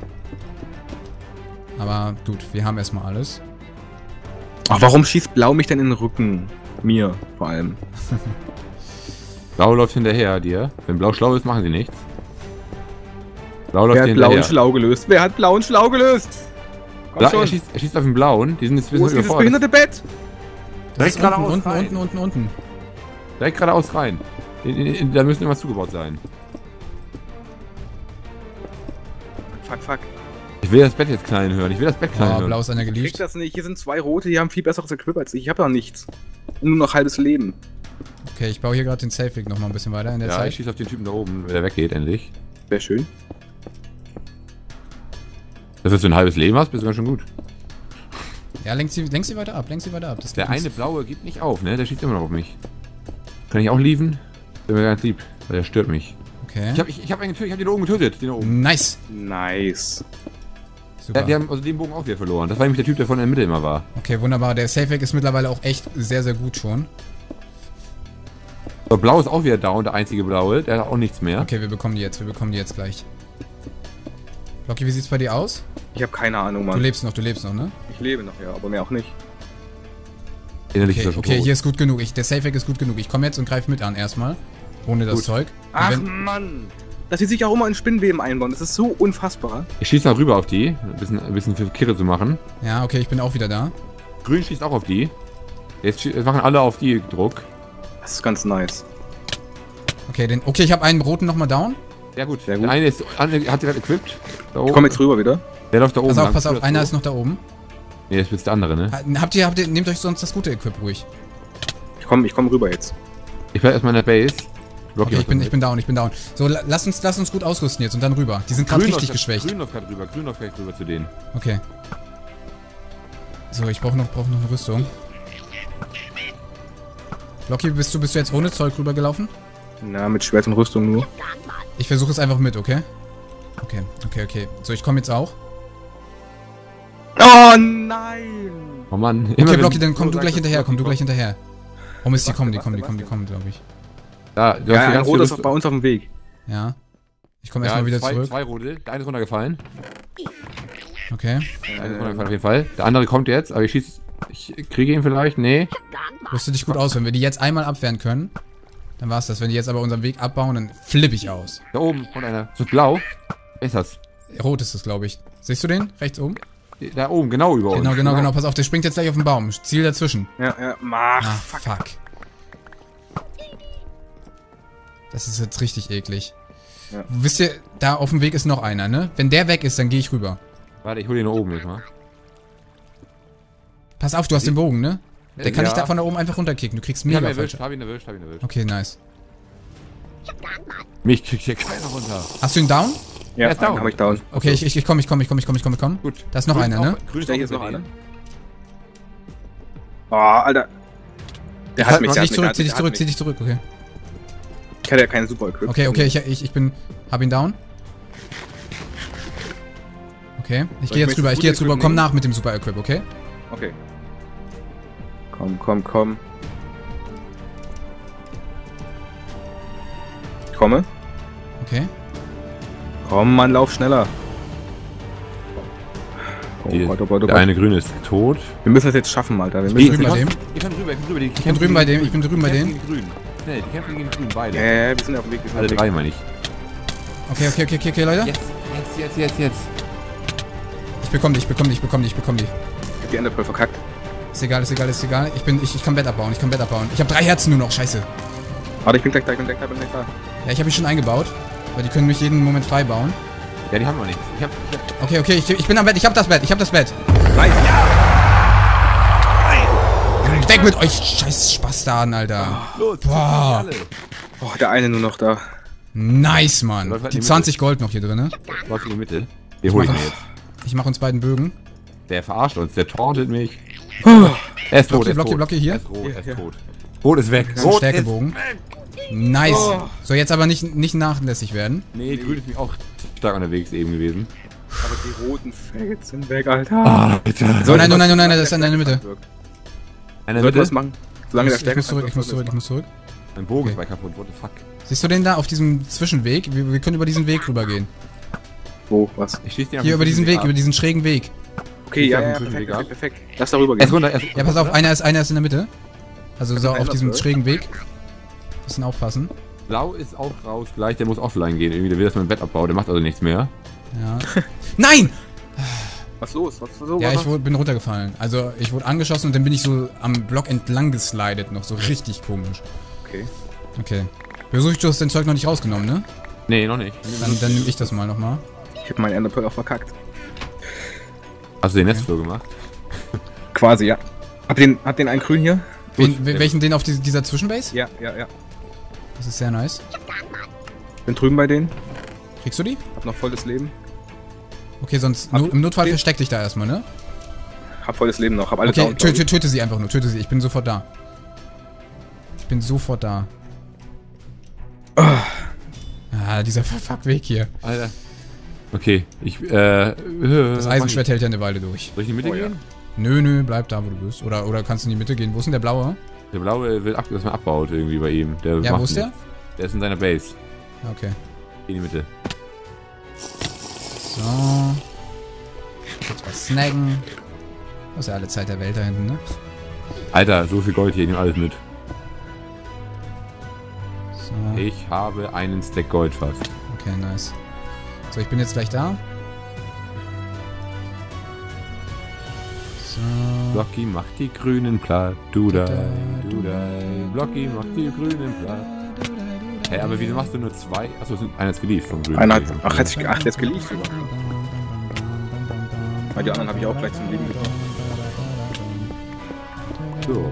Aber gut, wir haben erstmal alles. Ach, warum schießt Blau mich denn in den Rücken? Mir vor allem. Blau läuft hinterher dir. Wenn Blau schlau ist, machen sie nichts. Blau läuft Wer dir hat Blau hinterher. und Schlau gelöst? Wer hat Blau und Schlau gelöst? Komm Er schon. schießt auf den Blauen. Die sind jetzt ein Wo bisschen ist dieses überfordert. behinderte Bett? Das ist geradeaus unten, rein. unten. Direkt geradeaus rein. Da müssen irgendwas zugebaut sein. Fuck. Ich will das Bett jetzt klein hören. Ich will das Bett klein Oh, hören. blau ist einer Ich krieg geliebt. das nicht. Hier sind zwei rote, die haben viel besseres Equip als ich. Ich habe ja nichts. Nur noch halbes Leben. Okay, ich baue hier gerade den Safe-Weg nochmal ein bisschen weiter in der Ja, Zeit. ich schieße auf den Typen da oben, wenn der weggeht, endlich. Wäre schön. Dass du ein halbes Leben hast, bist du ganz schön gut. Ja, lenk sie weiter ab, Das Der geht uns. eine Blaue gibt nicht auf, ne? Der schießt immer noch auf mich. Kann ich auch lieven? Bin mir ganz lieb, weil der stört mich. Okay. Ich hab einen getötet, ich hab den da oben getötet, den da oben. Nice. Nice. Super. Ja, wir haben also den Bogen auch wieder verloren. Das war nämlich der Typ, der vorne in der Mitte immer war. Okay, wunderbar. Der Safe-Weg ist mittlerweile auch echt sehr, sehr gut schon. So, Blau ist auch wieder down, der einzige Blaue. Der hat auch nichts mehr. Okay, wir bekommen die jetzt gleich. Loki, wie sieht's bei dir aus? Ich habe keine Ahnung, Du Mann. lebst noch, ne? Ich lebe noch, ja, aber mehr auch nicht. Innerlich ist Okay, er schon okay, tot. hier ist gut genug. Der Safe-Weg ist gut genug. Ich komme jetzt und greife mit an erstmal. Ohne das Gut. Zeug. Und Ach, wenn- Mann. Dass sie sich auch immer in Spinnweben einbauen. Das ist so unfassbar. Ich schieße noch rüber auf die, ein bisschen für Kirre zu machen. Ja, okay, ich bin auch wieder da. Grün schießt auch auf die. Jetzt machen alle auf die Druck. Das ist ganz nice. Okay, ich habe einen roten nochmal down. Ja gut, Sehr gut. der eine hat gerade equipped. Da oben. Ich komme jetzt rüber wieder. Der läuft da oben. lang. Pass auf, einer ist noch da oben. Nee, das ist der andere, ne? Nehmt euch sonst das gute Equip ruhig. Ich komm rüber jetzt. Ich bleib erstmal in der Base. Block Okay, hier ich bin was down. So, lass uns gut ausrüsten jetzt und dann rüber. Die sind gerade Grün richtig läuft- geschwächt. Grün läuft gerade rüber zu denen. Okay. So, ich brauche noch eine Rüstung. Loki, bist du jetzt ohne Zeug rübergelaufen? Na, mit Schwert und Rüstung nur. Ich versuche es einfach mit, okay? Okay. So, ich komme jetzt auch. Oh nein! Oh Mann. Okay, wenn- Blocky, dann komm du so gleich sagst, hinterher. Oh Mist, die kommen, warte, glaube ich. Ja, du hast Ja, die ein ganze roter ist Rüstung- bei uns auf dem Weg. Ja. Ich komme Ja, erstmal wieder zwei, zurück. zwei rote. Der eine ist runtergefallen. Okay. Der eine ist runtergefallen auf jeden Fall. Der andere kommt jetzt, aber ich kriege ihn vielleicht. Nee. Rüste dich gut aus. Wenn wir die jetzt einmal abwehren können, dann war's das. Wenn die jetzt aber unseren Weg abbauen, dann flippe ich aus. Da oben kommt einer. So blau. Wer ist das? Rot ist es, glaube ich. Siehst du den? Rechts oben? Da oben, genau über uns. Genau. Pass auf, der springt jetzt gleich auf den Baum. Ziel dazwischen. Ja. Ah, fuck. Das ist jetzt richtig eklig. Ja. Wisst ihr, da auf dem Weg ist noch einer, ne? Wenn der weg ist, dann gehe ich rüber. Warte, ich hole den da oben jetzt mal. Pass auf, du hast den Bogen, ne? Der kann Ja. dich da von da oben einfach runterkicken. Du kriegst Ich hab mega ihn erwischt, falsche. hab ihn erwischt. Okay, nice. Mich kriegt hier keiner runter. Hast du ihn down? Ja, ist down. hab ich down. Okay, ich komm. Gut. Da ist noch einer, ne? Grün ist Hier auch ist noch mit einer. denen. Oh, Alter. Der hat mich, Zieh der dich hat zurück, mich, zieh dich der zurück, hat zieh mich. dich zurück, okay. Ich hatte ja keine Super-Equip. Okay, hab ihn down. Okay, ich gehe jetzt rüber, komm nach mit dem Super Equip, okay? Okay. Komm. Ich komme. Okay. Komm, Mann, lauf schneller. Oh Die- Gott, oh Gott, oh Der Gott. eine Grüne ist tot. Wir müssen das jetzt schaffen, Alter. Wir bin müssen drüben bei dem. Ich bin drüber. Ich bin drüben bei dem, ich bin drüben bei dem. Schnell, die kämpfen gegen die Grünen, beide. wir sind auf dem Weg. Wir sind Alle auf dem drei, Weg. meine ich. Okay, Leute. Jetzt. Ich bekomm die. Ich hab die Enderpearl verkackt. Ist egal. Ich kann Bett abbauen. Ich habe 3 Herzen nur noch, scheiße. Warte, ich bin gleich da. Ja, ich habe ihn schon eingebaut. Weil die können mich jeden Moment frei bauen. Ja, die haben wir nicht. Okay, ich bin am Bett, ich hab das Bett. Nice. Weg mit euch, scheiß Spastarden, Alter. Los, Boah. Oh, der eine nur noch da. Nice, Mann. Läuft halt Die in die 20 Gold noch hier drin, ne? Was in die Mitte? Den hol ich mir jetzt. Ich mach uns beiden Bögen. Der verarscht uns, der tauntet mich. Oh. Er ist tot, Blocki hier. Er ist rot, er ist tot. Rot ist weg. Das ist ein Rot Stärkebogen. Nice. Oh. So, jetzt aber nicht nachlässig werden. Nee, grün ist mich auch stark unterwegs eben gewesen. Aber die roten Fels sind weg, Alter. Alter. So, nein, das ist in deiner Mitte. Einer Sollte was Mitte? machen. Solange der Ich Stärke muss zurück. Mein Bogen Okay. ist bei kaputt, what the fuck. Siehst du den da auf diesem Zwischenweg? Wir können über diesen Weg rübergehen. Wo? Was? Ich schieß den auf Hier den über diesen Weg, ab. über diesen schrägen Weg. Okay, Ich ja, hab einen ja, Zwischenweg perfekt. gehabt. Lass darüber Er ist gehen. runter, er ist Ja, pass auf, einer ist in der Mitte. Also so ein auf diesem Enderpearl? schrägen Weg. Bisschen aufpassen. Blau ist auch raus gleich, der muss offline gehen. Irgendwie, der will, dass mein Bett abbaut, der macht also nichts mehr. Ja. Nein! Was los? Was so? Ja, was? bin runtergefallen. Also ich wurde angeschossen und dann bin ich so am Block entlang geslidet noch. So richtig komisch. Okay. Okay. Versuchst du hast dein Zeug noch nicht rausgenommen, ne? Nee, noch nicht. Dann nehme ich das mal nochmal. Ich hab meinen Enderpearl auch verkackt. Hast du den Netzflur gemacht? Quasi, ja. Hab den einen grün hier? Welchen den auf dieser Zwischenbase? Ja. Das ist sehr nice. Bin drüben bei denen. Kriegst du die? Hab noch volles Leben. Okay, sonst im Notfall versteck dich da erstmal, ne? Hab volles Leben noch. Hab alle Okay, down, glaub ich. töte sie einfach nur. Töte sie. Ich bin sofort da. Ah, dieser Fuck-Weg hier. Alter. Okay, Das Eisenschwert hält ja eine Weile durch. Soll ich in die Mitte Oh, ja. gehen? Nö, bleib da, wo du bist. Oder kannst du in die Mitte gehen. Wo ist denn der Blaue? Der Blaue will, dass man abbaut irgendwie bei ihm. Der Ja, macht wo ist der? nichts. Der ist in seiner Base. Ja, okay. In die Mitte. So. Kurz was snacken. Das ist ja alle Zeit der Welt da hinten, ne? Alter, so viel Gold hier, ich nehme alles mit. So. Ich habe einen Stack Gold fast. Okay, nice. So, ich bin jetzt gleich da. So. Blocky macht die Grünen platt. Du da. Blocky macht die Grünen platt. Hä, aber wieso machst du nur zwei? Achso, einer ist geliefert vom Grünen. Einer hat. Ach, jetzt geliefert sogar. Weil die anderen habe ich auch gleich zum Leben gebracht. So.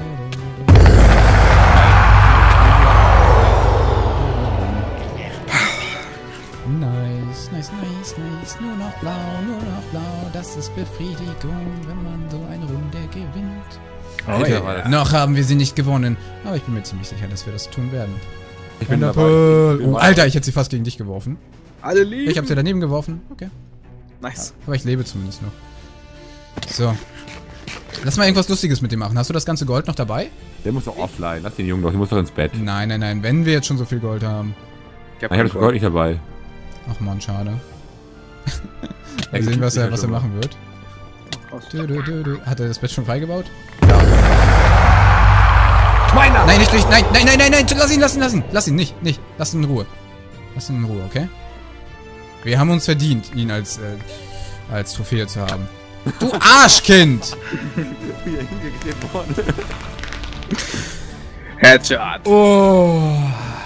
Nice. Nur noch blau. Das ist Befriedigung, wenn man so eine Runde gewinnt. Alter, war das- Noch haben wir sie nicht gewonnen. Aber ich bin mir ziemlich sicher, dass wir das tun werden. Ich bin dabei. Enderpearl. Ich bin Oh, dabei. Alter, ich hätte sie fast gegen dich geworfen. Alle lieben. Ich habe sie daneben geworfen. Okay. Nice. Aber ich lebe zumindest noch. So. Lass mal irgendwas Lustiges mit dem machen. Hast du das ganze Gold noch dabei? Der muss doch offline. Lass den Jungen doch, der muss doch ins Bett. Nein. Wenn wir jetzt schon so viel Gold haben. Ich Ich habe das Gold nicht dabei. Ach man, schade. Ja, Mal sehen, was er halt schon machen wird. Hat er das Bett schon freigebaut? Meiner! Nein, nicht durch. Nein. Lass ihn, nicht. Lass ihn in Ruhe. Okay? Wir haben uns verdient, ihn als Trophäe zu haben. Du Arschkind! Headshot. Oh.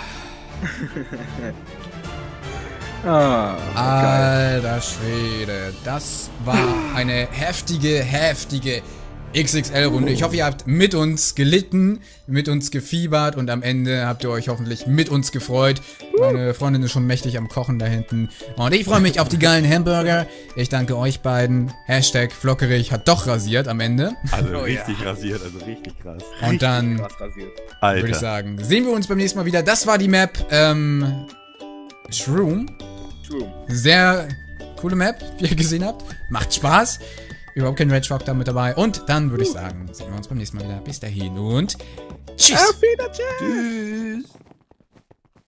Ah, geil. Alter Schwede, das war eine heftige XXL-Runde. Ich hoffe, ihr habt mit uns gelitten, mit uns gefiebert und am Ende habt ihr euch hoffentlich mit uns gefreut. Meine Freundin ist schon mächtig am Kochen da hinten. Und ich freue mich auf die geilen Hamburger. Ich danke euch beiden. Hashtag Flockerich hat doch rasiert am Ende. Also richtig rasiert, also richtig krass. Und dann würde ich sagen, sehen wir uns beim nächsten Mal wieder. Das war die Map Shroom. Sehr coole Map, wie ihr gesehen habt. Macht Spaß. Überhaupt kein Rage da mit dabei. Und dann würde ich sagen, sehen wir uns beim nächsten Mal wieder. Bis dahin und tschüss. Auf Wiedersehen. Tschüss.